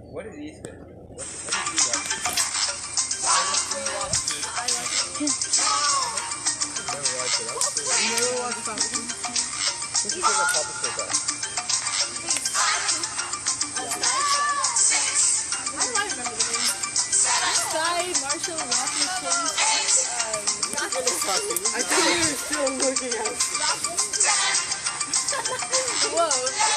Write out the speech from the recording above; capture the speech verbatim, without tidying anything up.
What did he say? What, what did you watch? I like it. Never watched it. That's cool. You never watched Papa Showdown? What's your favorite Papa Showdown? I might remember the name. Sky, Marshall, Rocky, Chase, um, I think you're still looking at Whoa.